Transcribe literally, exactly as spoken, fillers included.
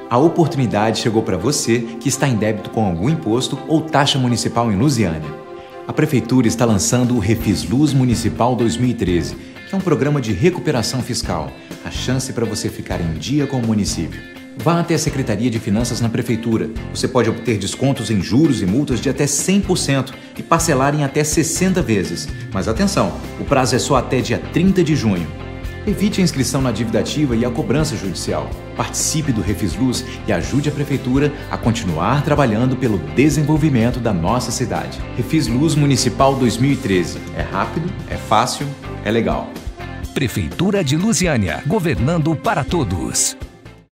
A oportunidade chegou para você que está em débito com algum imposto ou taxa municipal em Lusiânia. A Prefeitura está lançando o Refisluz Municipal dois mil e treze, que é um programa de recuperação fiscal, a chance para você ficar em dia com o município. Vá até a Secretaria de Finanças na Prefeitura. Você pode obter descontos em juros e multas de até cem por cento e parcelar em até sessenta vezes. Mas atenção, o prazo é só até dia trinta de junho. Evite a inscrição na dívida ativa e a cobrança judicial. Participe do Refisluz e ajude a Prefeitura a continuar trabalhando pelo desenvolvimento da nossa cidade. Refisluz Municipal dois mil e treze. É rápido, é fácil, é legal. Prefeitura de Lusiânia, governando para todos.